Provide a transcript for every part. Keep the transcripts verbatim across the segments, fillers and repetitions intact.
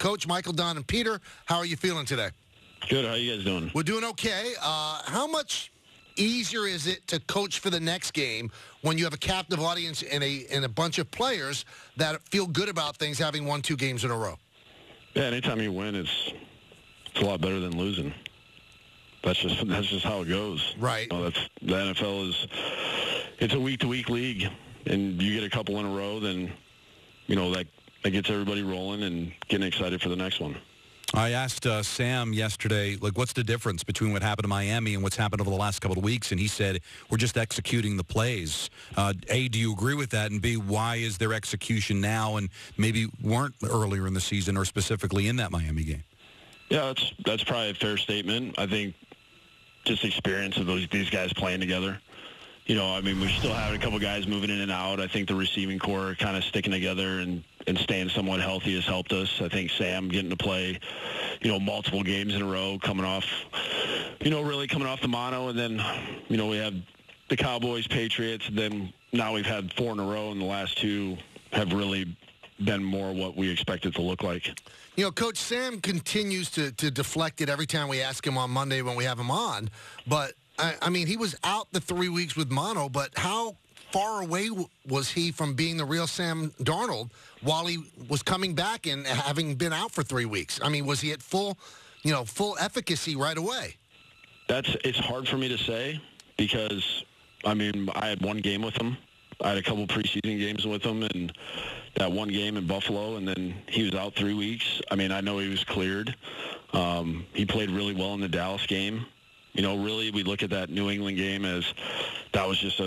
Coach Michael, Don, and Peter. How are you feeling today? Good. How you guys doing? We're doing okay. Uh, how much easier is it to coach for the next game when you have a captive audience and a and a bunch of players that feel good about things having won two games in a row? Yeah, anytime you win, it's it's a lot better than losing. That's just that's just how it goes. Right. You know, that's the N F L is it's a week to week league, and you get a couple in a row, then you know that that gets everybody rolling and getting excited for the next one. I asked uh, Sam yesterday, like, what's the difference between what happened to Miami and what's happened over the last couple of weeks? And he said, we're just executing the plays. Uh, A, do you agree with that? And B, why is there execution now and maybe weren't earlier in the season or specifically in that Miami game? Yeah, that's that's probably a fair statement. I think just experience of those these guys playing together. You know, I mean, we still have a couple guys moving in and out. I think the receiving core kind of sticking together and, and staying somewhat healthy has helped us. I think Sam getting to play, you know, multiple games in a row, coming off, you know, really coming off the mono. And then, you know, we have the Cowboys, Patriots, and then now we've had four in a row, and the last two have really been more what we expect it to look like. You know, Coach Sam continues to, to deflect it every time we ask him on Monday when we have him on, but I, I mean, he was out the three weeks with mono, but how far away w- was he from being the real Sam Darnold while he was coming back and having been out for three weeks? I mean, was he at full, you know, full efficacy right away? That's it's hard for me to say because, I mean, I had one game with him. I had a couple preseason games with him, and that one game in Buffalo, and then he was out three weeks. I mean, I know he was cleared. Um, he played really well in the Dallas game. You know, really, we look at that New England game as that was just a,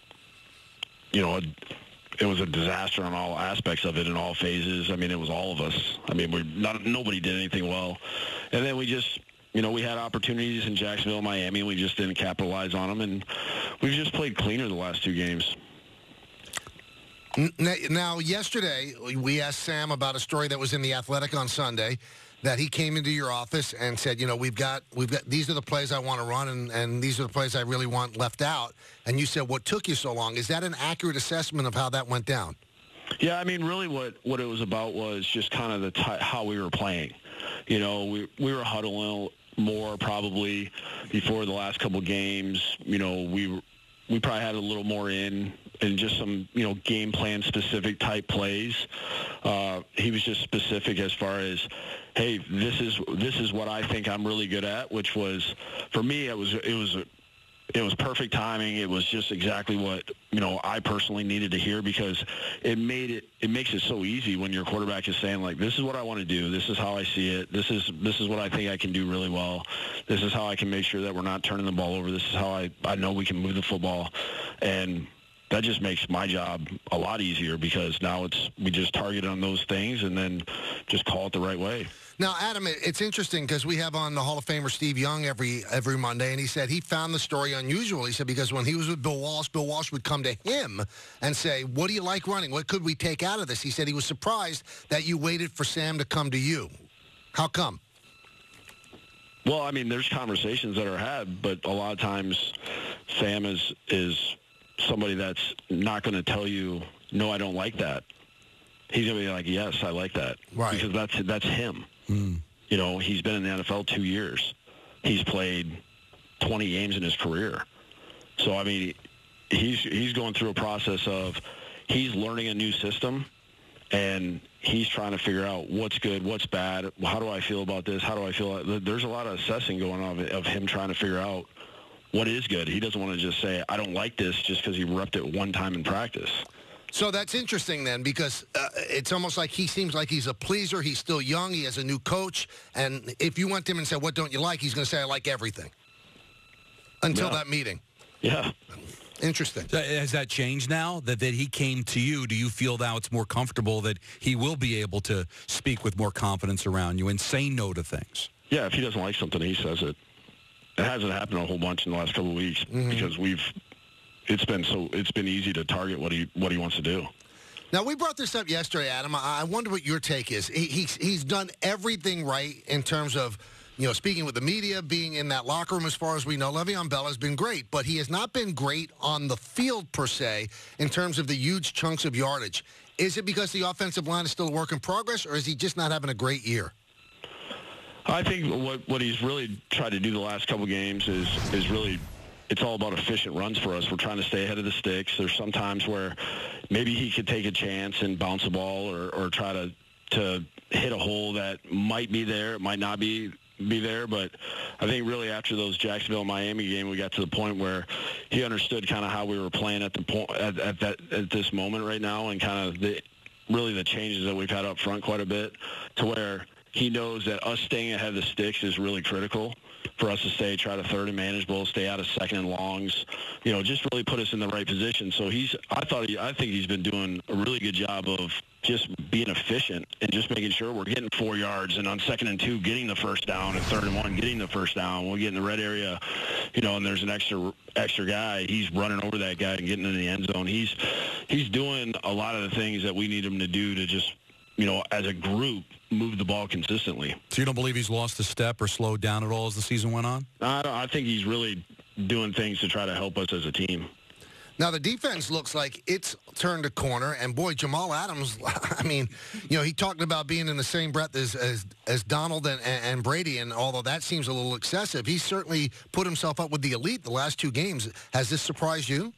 you know, a, it was a disaster on all aspects of it in all phases. I mean, it was all of us. I mean, we're not nobody did anything well, and then we just, you know, we had opportunities in Jacksonville, Miami, and we just didn't capitalize on them, and we've just played cleaner the last two games. Now, yesterday, we asked Sam about a story that was in The Athletic on Sunday, that he came into your office and said, you know, we've got, we've got, these are the plays I want to run, and, and these are the plays I really want left out. And you said, what took you so long? Is that an accurate assessment of how that went down? Yeah, I mean, really what, what it was about was just kind of the t- how we were playing. You know, we we were huddling more probably before the last couple games. You know, we we probably had a little more in and just some, you know, game plan specific type plays. Uh, he was just specific as far as, hey, this is this is what I think I'm really good at, which was, for me, it was it was it was perfect timing. It was just exactly what, you know, I personally needed to hear, because it made it it makes it so easy when your quarterback is saying, like, this is what I want to do, this is how I see it, this is this is what I think I can do really well, this is how I can make sure that we're not turning the ball over, this is how I, I know we can move the football. And that just makes my job a lot easier, because now it's we just target on those things and then just call it the right way. Now, Adam, it's interesting because we have on the Hall of Famer Steve Young every every Monday, and he said he found the story unusual. He said because when he was with Bill Walsh, Bill Walsh would come to him and say, what do you like running? What could we take out of this? He said he was surprised that you waited for Sam to come to you. How come? Well, I mean, there's conversations that are had, but a lot of times Sam is is somebody that's not going to tell you, no, I don't like that. He's going to be like, yes, I like that. Right. Because that's that's him. Mm. You know, he's been in the N F L two years. He's played twenty games in his career. So, I mean, he's he's going through a process of he's learning a new system, and he's trying to figure out what's good, what's bad, how do I feel about this, how do I feel. There's a lot of assessing going on of him trying to figure out what is good. He doesn't want to just say, I don't like this just because he repped it one time in practice. So that's interesting then, because uh, it's almost like he seems like he's a pleaser. He's still young. He has a new coach. And if you went to him and said, what don't you like? He's going to say, I like everything. Until Yeah. that meeting. Yeah. Interesting. So has that changed now that, that he came to you? Do you feel now it's more comfortable that he will be able to speak with more confidence around you and say no to things? Yeah, if he doesn't like something, he says it. It hasn't happened a whole bunch in the last couple of weeks mm-hmm. because we've it's been so it's been easy to target what he what he wants to do. Now, we brought this up yesterday, Adam. I wonder what your take is. He, he's he's done everything right in terms of, you know, speaking with the media, being in that locker room as far as we know. Le'Veon Bell has been great, but he has not been great on the field per se in terms of the huge chunks of yardage. Is it because the offensive line is still a work in progress, or is he just not having a great year? I think what what he's really tried to do the last couple games is is really, it's all about efficient runs for us. We're trying to stay ahead of the sticks. There's some times where maybe he could take a chance and bounce a ball or, or try to, to hit a hole that might be there, it might not be be there. But I think really after those Jacksonville-Miami game, we got to the point where he understood kind of how we were playing at the point at, at that at this moment right now, and kind of the really the changes that we've had up front quite a bit, to where he knows that us staying ahead of the sticks is really critical for us to stay, try to third and manageable, stay out of second and longs, you know, just really put us in the right position. So he's, I thought, he, I think he's been doing a really good job of just being efficient and just making sure we're getting four yards and on second and two, getting the first down, and third and one, getting the first down. We get in the red area, you know, and there's an extra extra guy. He's running over that guy and getting in the end zone. He's he's doing a lot of the things that we need him to do to just, you know, as a group, move the ball consistently. So you don't believe he's lost a step or slowed down at all as the season went on? I, don't, I think he's really doing things to try to help us as a team. Now, the defense looks like it's turned a corner, and boy, Jamal Adams, I mean, you know, he talked about being in the same breath as as, as Donald and, and Brady, and although that seems a little excessive, he's certainly put himself up with the elite the last two games. Has this surprised you?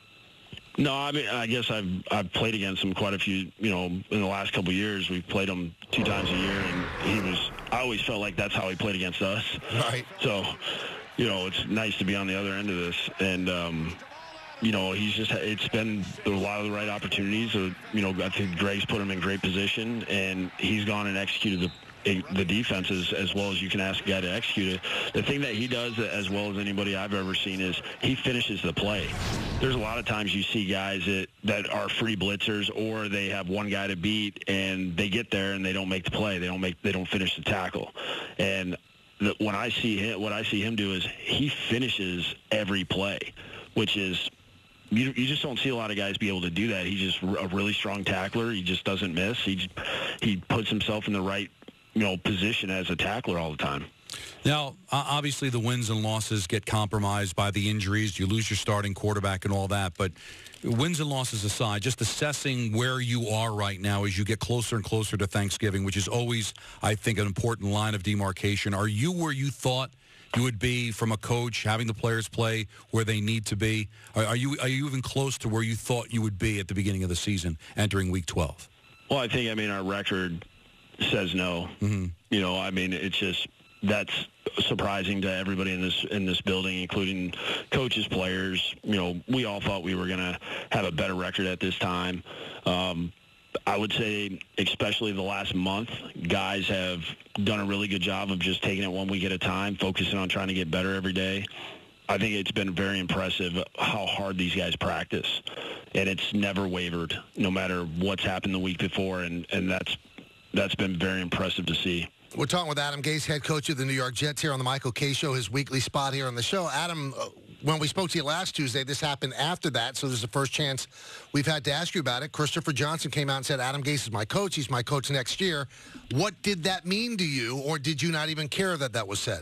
No, I mean, I guess I've I've played against him quite a few, you know, in the last couple of years. We've played him two times a year, and he was, I always felt like that's how he played against us. Right. So, you know, it's nice to be on the other end of this. And, um, you know, he's just, it's been a lot of the right opportunities. So, you know, I think Greg's put him in great position, and he's gone and executed the the defense as, as well as you can ask a guy to execute it. The thing that he does as well as anybody I've ever seen is he finishes the play. There's a lot of times you see guys that, that are free blitzers, or they have one guy to beat and they get there and they don't make the play. They don't make, they don't finish the tackle. And the, when I see him, what I see him do is he finishes every play, which is, You, you just don't see a lot of guys be able to do that. He's just a really strong tackler. He just doesn't miss. He he puts himself in the right, you know, position as a tackler all the time. Now, obviously the wins and losses get compromised by the injuries. You lose your starting quarterback and all that. But wins and losses aside, just assessing where you are right now as you get closer and closer to Thanksgiving, which is always, I think, an important line of demarcation. Are you where you thought you would be from a coach, having the players play where they need to be? Are, are you are you even close to where you thought you would be at the beginning of the season, entering Week twelve? Well, I think, I mean, our record says no. Mm-hmm. You know, I mean, it's just, that's surprising to everybody in this in this building, including coaches, players. You know, we all thought we were going to have a better record at this time. Um, I would say, especially the last month, guys have done a really good job of just taking it one week at a time, focusing on trying to get better every day. I think it's been very impressive how hard these guys practice, and it's never wavered, no matter what's happened the week before, and, and that's that's been very impressive to see. We're talking with Adam Gase, head coach of the New York Jets, here on the Michael Kay Show, his weekly spot here on the show. Adam, uh, when we spoke to you last Tuesday, this happened after that, so there's the first chance we've had to ask you about it. Christopher Johnson came out and said, Adam Gase is my coach. He's my coach next year. What did that mean to you, or did you not even care that that was said?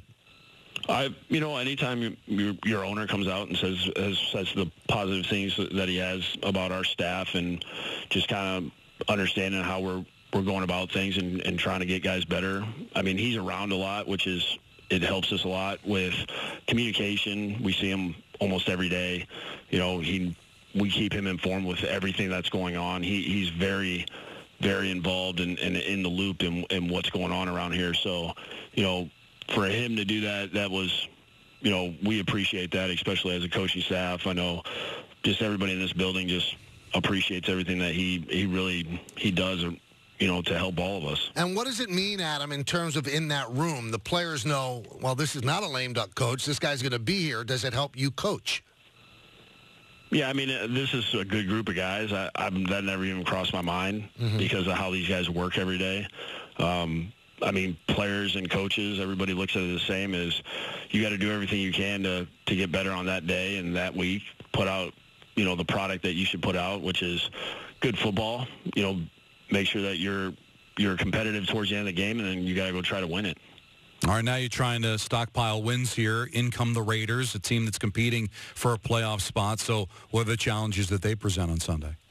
I, you know, anytime you, your, your owner comes out and says, has, says the positive things that he has about our staff, and just kind of understanding how we're we're going about things and, and trying to get guys better. I mean, he's around a lot, which is, it helps us a lot with communication. We see him almost every day. You know, he, we keep him informed with everything that's going on. He, he's very, very involved in, in, in the loop in, in what's going on around here. So, you know, for him to do that, that was, you know, we appreciate that, especially as a coaching staff. I know just everybody in this building just appreciates everything that he, he really, he does, you know, to help all of us. And what does it mean, Adam, in terms of in that room? The players know, well, this is not a lame duck coach. This guy's going to be here. Does it help you coach? Yeah, I mean, this is a good group of guys. I, I've, that never even crossed my mind mm-hmm. because of how these guys work every day. Um, I mean, players and coaches, everybody looks at it the same as you got to do everything you can to, to get better on that day and that week, put out, you know, the product that you should put out, which is good football, you know, make sure that you're you're competitive towards the end of the game, and then you got to go try to win it. All right, now you're trying to stockpile wins here. In come the Raiders, a team that's competing for a playoff spot. So what are the challenges that they present on Sunday?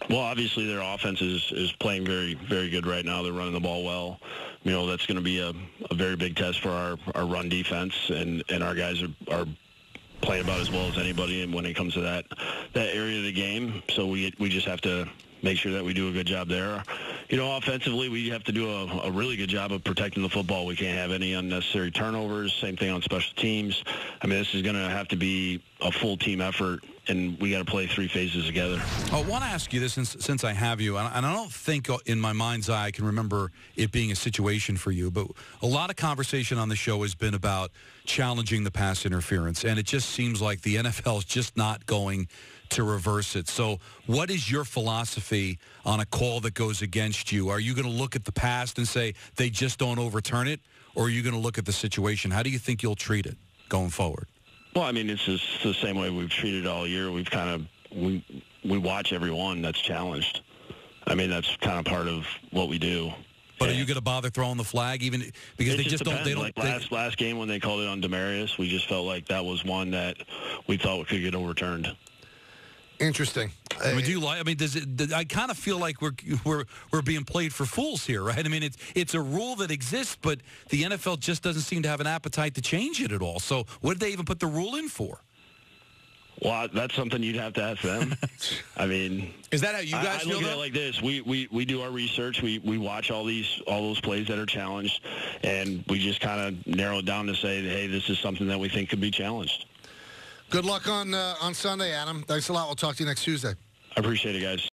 Well, obviously their offense is, is playing very, very good right now. They're running the ball well. You know, that's going to be a, a very big test for our, our run defense, and, and our guys are, are playing about as well as anybody and when it comes to that that area of the game. So we we just have to make sure that we do a good job there. You know, offensively, we have to do a, a really good job of protecting the football. We can't have any unnecessary turnovers. Same thing on special teams. I mean, this is going to have to be a full team effort, and we got to play three phases together. I want to ask you this since, since I have you, and I don't think in my mind's eye I can remember it being a situation for you, but a lot of conversation on the show has been about challenging the pass interference, and it just seems like the N F L is just not going to reverse it. So what is your philosophy on a call that goes against you? Are you going to look at the past and say they just don't overturn it, or are you going to look at the situation? How do you think you'll treat it going forward? Well, I mean, it's just the same way we've treated all year. We've kind of we we watch every one that's challenged. I mean, that's kind of part of what we do. But yeah. Are you going to bother throwing the flag even because it they just just don't? They don't. Like they, last last game when they called it on Demarius, we just felt like that was one that we thought could get overturned. Interesting. I mean, do you like? I mean, does it? I kind of feel like we're we're we're being played for fools here, right? I mean, it's it's a rule that exists, but the N F L just doesn't seem to have an appetite to change it at all. So, what did they even put the rule in for? Well, that's something you'd have to ask them. I mean, is that how you guys I, I feel? look though? at it like this: we, we we do our research, we we watch all these all those plays that are challenged, and we just kind of narrow it down to say, hey, this is something that we think could be challenged. Good luck on uh, on Sunday, Adam. Thanks a lot. We'll talk to you next Tuesday. I appreciate it, guys.